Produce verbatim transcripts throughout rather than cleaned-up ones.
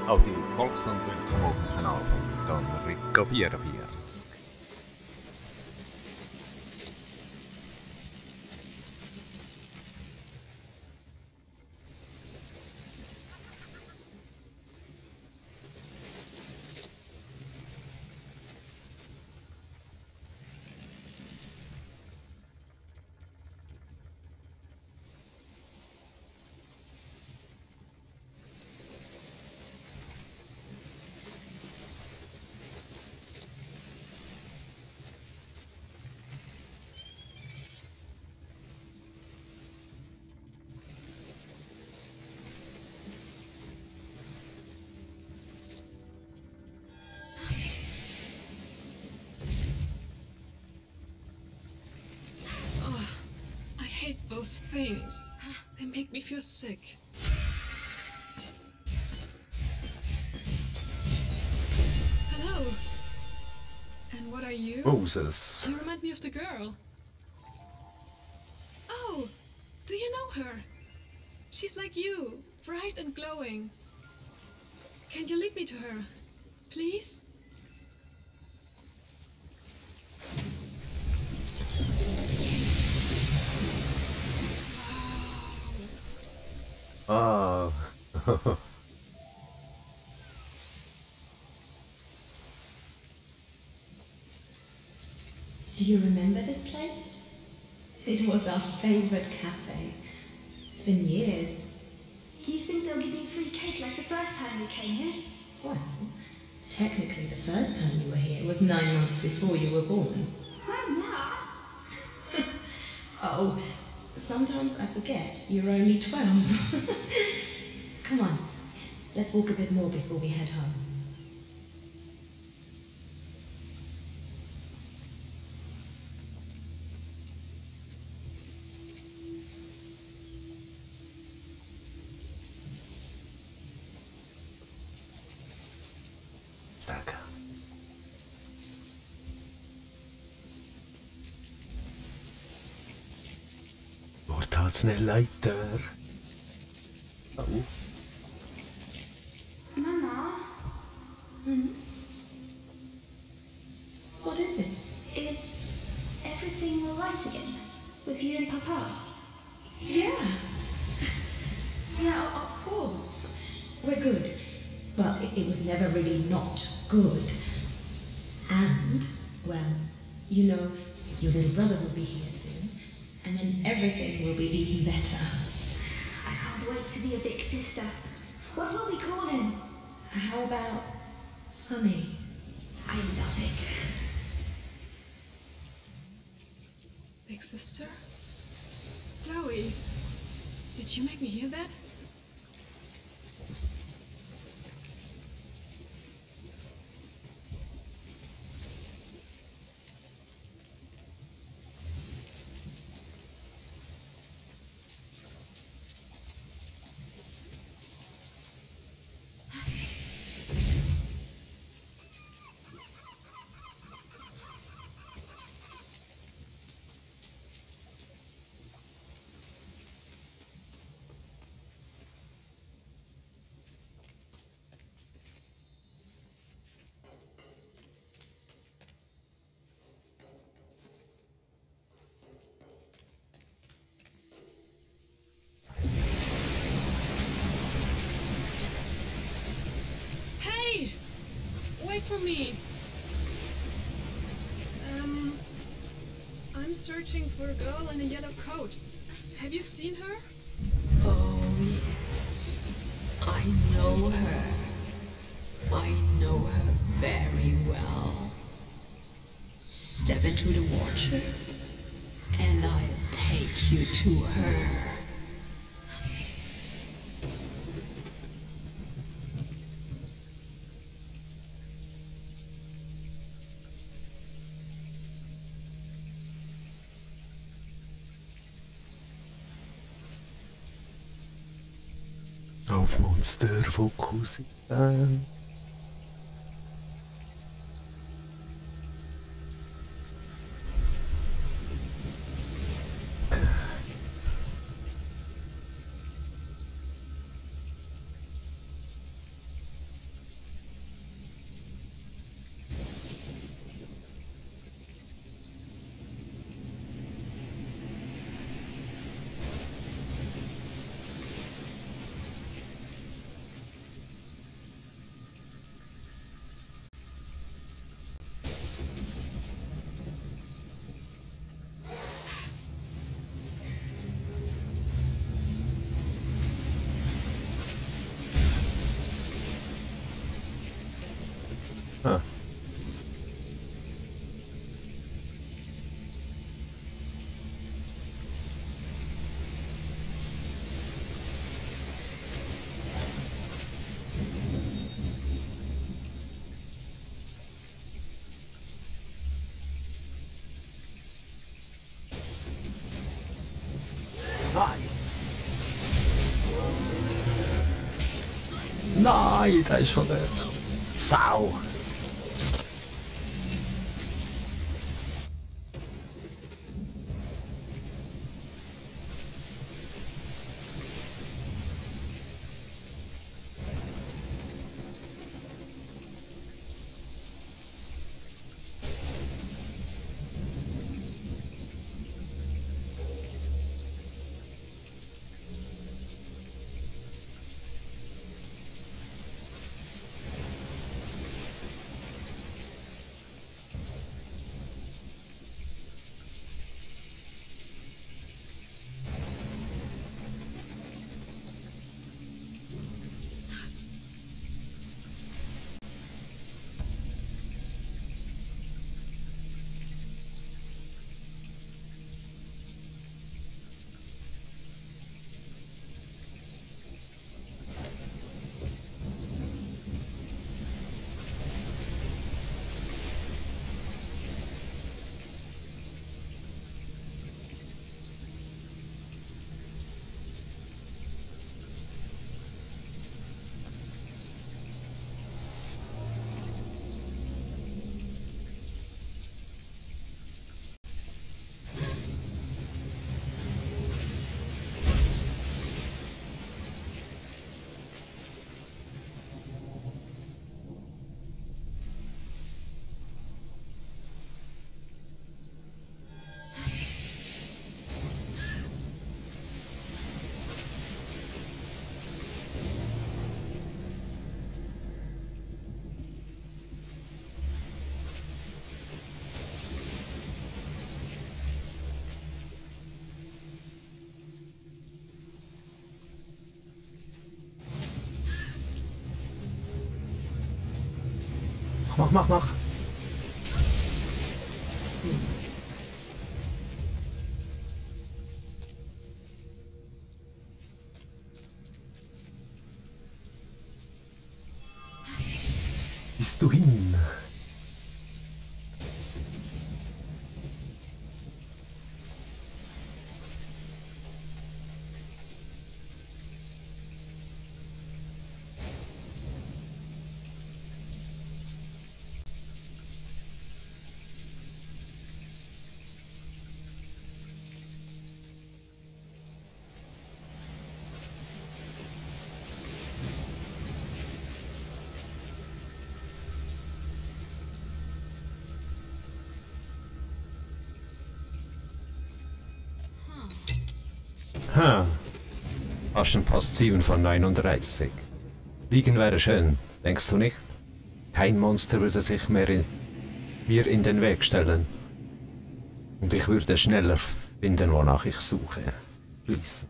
Auch die Volksland willkommen auf dem Kanal von Don Rico vierundvierzig. Those things. They make me feel sick. Hello. And what are you? Moses. You remind me of the girl. Oh, do you know her? She's like you, bright and glowing. Can you lead me to her, please? Oh. Do you remember this place? It was our favorite cafe. It's been years. Do you think they'll give me free cake like the first time we came here? Well, technically the first time you were here was nine months before you were born. Mama! Oh, sometimes I forget you're only twelve. Come on, let's walk a bit more before we head home. Taka. Wordt snel leiter. Oh. Mama? Hmm? What is it? Is everything alright again? With you and Papa? Yeah. Yeah, of course. We're good. But it was never really not good. And, well, you know, your little brother will be here soon. And then everything will be even better. I can't wait to be a big sister. What will we call him? How about Sonny? I love it. Big sister? Chloe, did you make me hear that? Wait for me. Um, I'm searching for a girl in a yellow coat. Have you seen her? Oh, yes. I know her. I know her very well. Step into the water, and I'll take you to her. Auf Monster fokussieren. Nein, da ist schon der Sau. Mach, mach, mach. Bist du hin? Ha. Hast ein Position von neununddreißig. Liegen wäre schön, denkst du nicht? Kein Monster würde sich mehr in, mir in den Weg stellen. Und ich würde schneller finden, wonach ich suche. Please.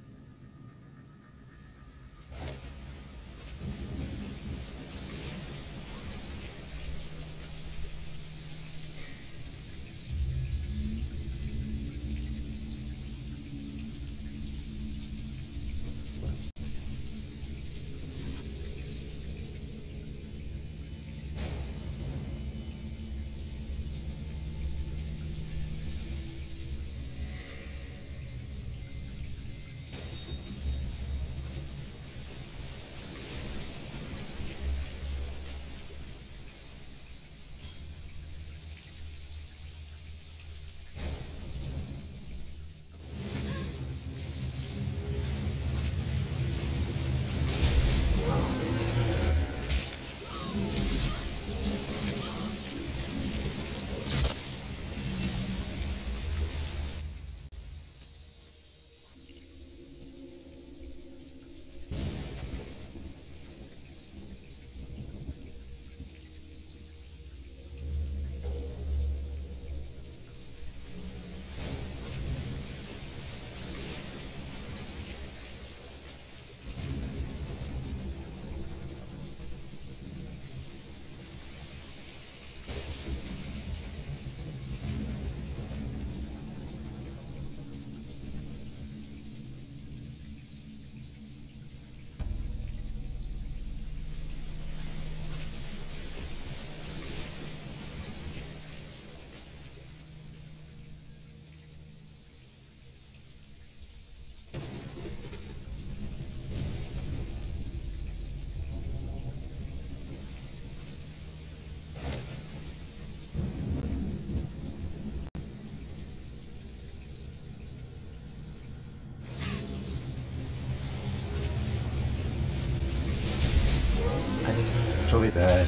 schon wieder.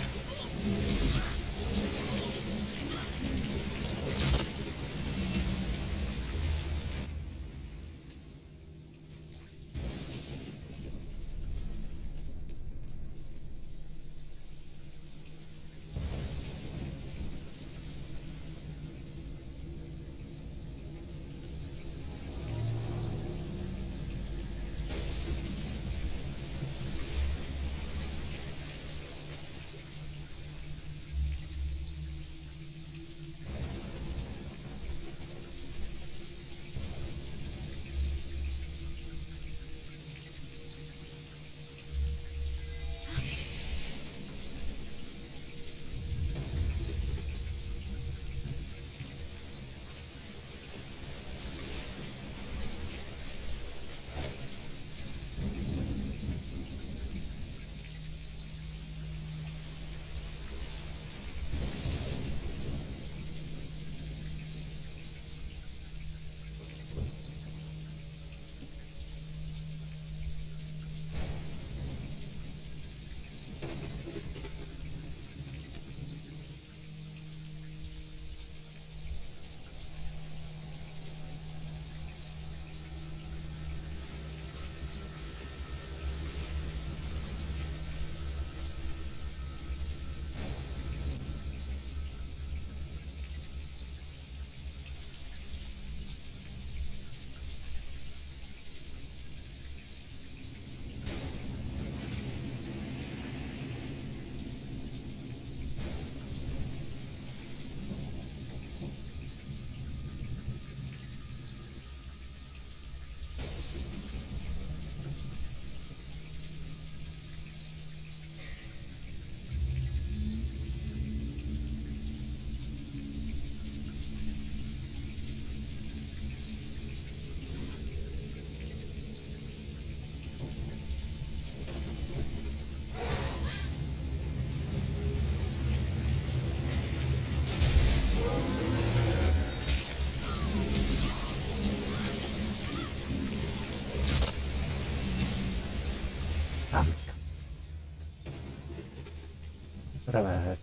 Vabbè.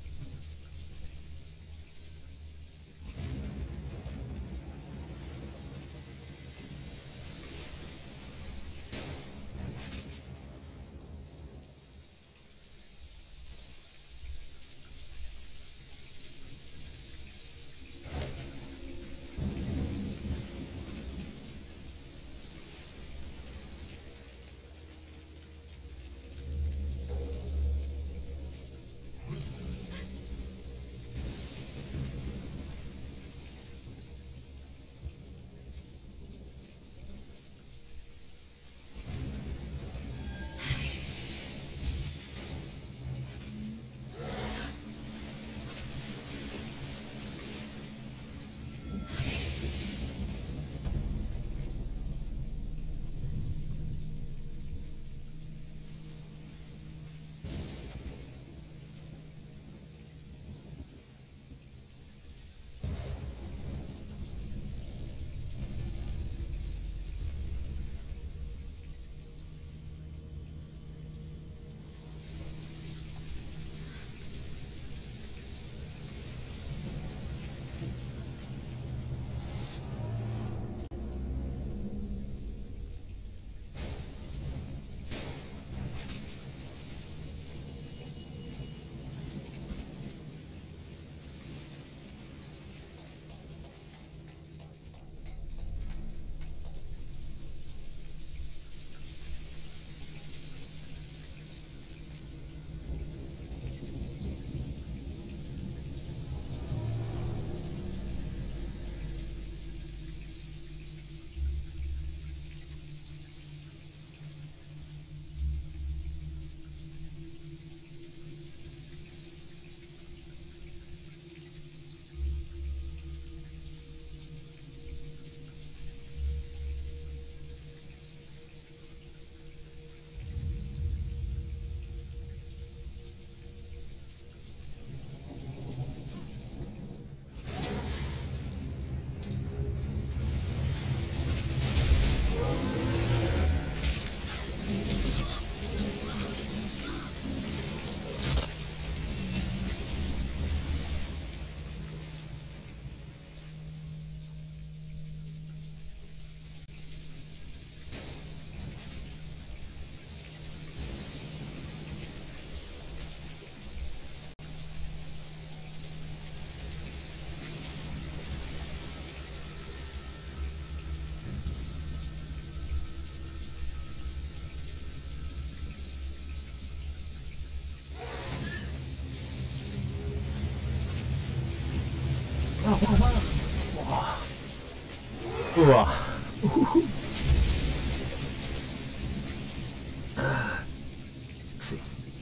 Wow, wow, wow. Wow. Wow. Uhuhu. Ah. See.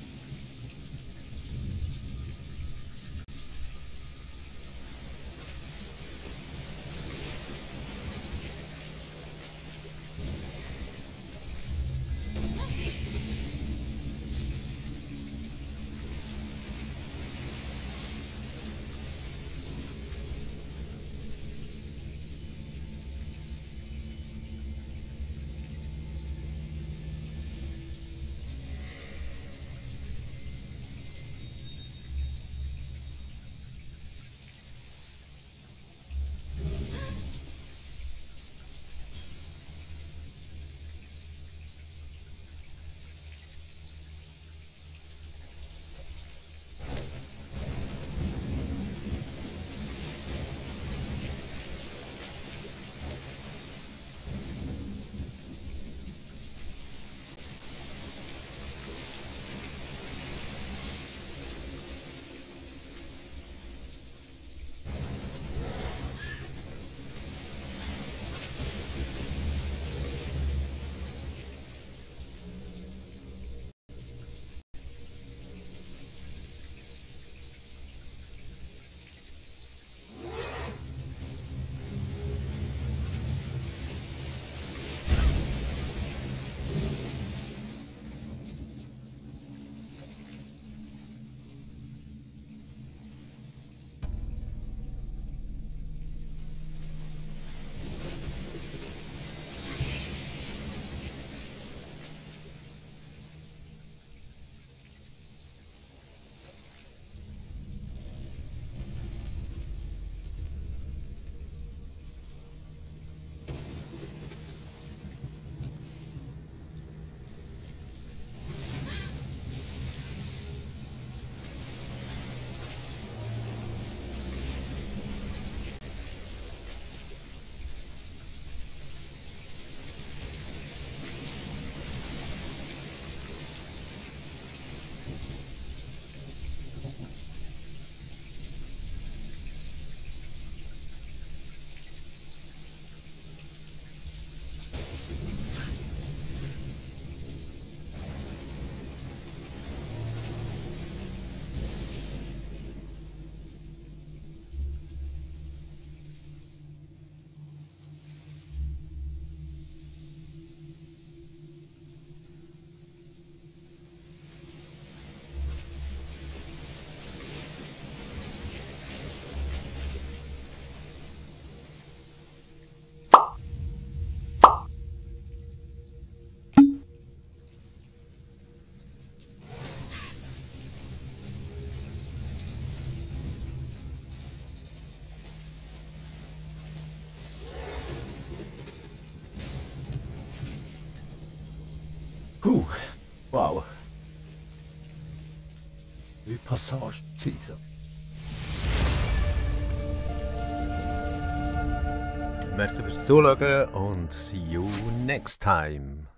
Uh, wow. Ny passagesida. Merci fürs Zuschauen und see you next time.